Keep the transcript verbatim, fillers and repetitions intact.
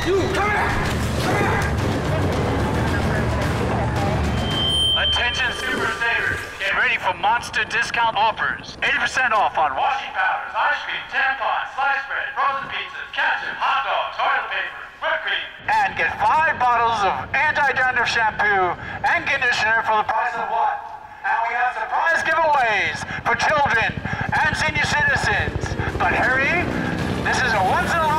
You, come here! Come here! Attention super savers. Get ready for monster discount offers. eighty percent off on washing powders, ice cream, tampons, sliced bread, frozen pizzas, ketchup, hot dogs, toilet paper, whipped cream. And get five bottles of anti-dandruff shampoo and conditioner for the price of one. And we have surprise giveaways for children and senior citizens. But hurry, this is a once in a